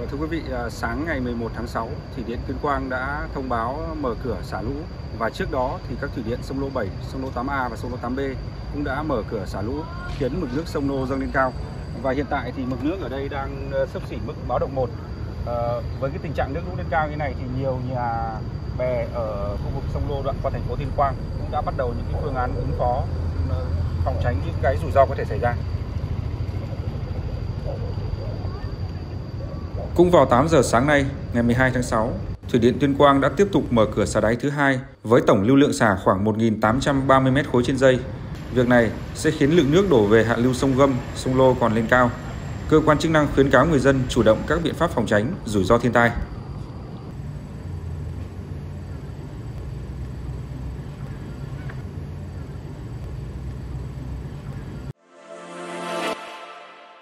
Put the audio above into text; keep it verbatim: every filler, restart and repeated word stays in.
Thưa quý vị, sáng ngày mười một tháng sáu, Thủy điện Tuyên Quang đã thông báo mở cửa xả lũ, và trước đó thì các thủy điện sông Lô bảy, sông Lô tám A và sông Lô tám B cũng đã mở cửa xả lũ, khiến mực nước sông Lô dâng lên cao. Và hiện tại thì mực nước ở đây đang xấp xỉ mức báo động một. À, với cái tình trạng nước lũ lên cao như này thì nhiều nhà bè ở khu vực sông Lô đoạn qua thành phố Tuyên Quang cũng đã bắt đầu những cái phương án ứng phó, phòng tránh những cái rủi ro có thể xảy ra. Cũng vào tám giờ sáng nay, ngày mười hai tháng sáu, Thủy điện Tuyên Quang đã tiếp tục mở cửa xả đáy thứ hai với tổng lưu lượng xả khoảng một nghìn tám trăm ba mươi mét khối trên giây. Việc này sẽ khiến lượng nước đổ về hạ lưu sông Gâm, sông Lô còn lên cao. Cơ quan chức năng khuyến cáo người dân chủ động các biện pháp phòng tránh rủi ro thiên tai.